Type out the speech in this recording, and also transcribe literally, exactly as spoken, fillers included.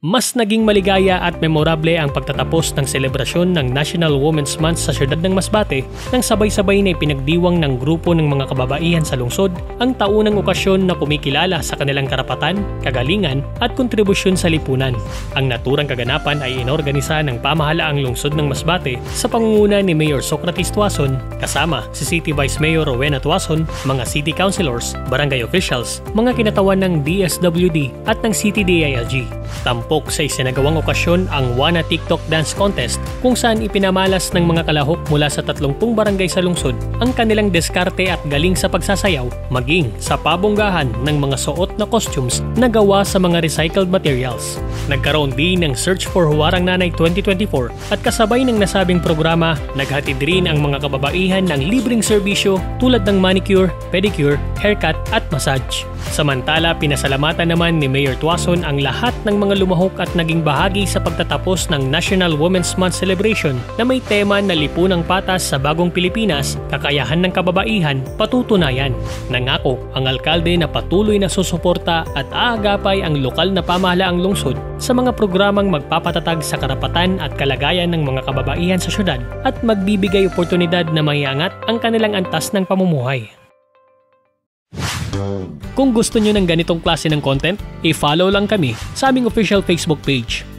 Mas naging maligaya at memorable ang pagtatapos ng selebrasyon ng National Women's Month sa siyudad ng Masbate nang sabay-sabay na ipinagdiwang ng grupo ng mga kababaihan sa lungsod ang taunang okasyon na kumikilala sa kanilang karapatan, kagalingan at kontribusyon sa lipunan. Ang naturang kaganapan ay inorganisa ng pamahalaang lungsod ng Masbate sa pangunguna ni Mayor Socrates Tuason kasama si City Vice Mayor Rowena Tuason, mga city councilors, barangay officials, mga kinatawan ng D S W D at ng City D I L G. Tampok sa isinagawang okasyon ang Wana TikTok Dance Contest kung saan ipinamalas ng mga kalahok mula sa tatlumpung barangay sa lungsod ang kanilang diskarte at galing sa pagsasayaw maging sa pabonggahan ng mga suot na costumes na gawa sa mga recycled materials. Nagkaroon din ng Search for Huwarang Nanay twenty twenty-four at kasabay ng nasabing programa, naghatid rin ang mga kababaihan ng libreng serbisyo tulad ng manicure, pedicure, haircut at massage. Samantala, pinasalamatan naman ni Mayor Tuason ang lahat ng mga lumahok at naging bahagi sa pagtatapos ng National Women's Month Celebration na may tema na lipunang patas sa bagong Pilipinas, kakayahan ng kababaihan, patutunayan. Nangako ang alkalde na patuloy na susuporta at aagapay ang lokal na pamahalaang lungsod sa mga programang magpapatatag sa karapatan at kalagayan ng mga kababaihan sa syudad at magbibigay oportunidad na maiangat ang kanilang antas ng pamumuhay. Kung gusto nyo ng ganitong klase ng content, i-follow lang kami sa aming official Facebook page.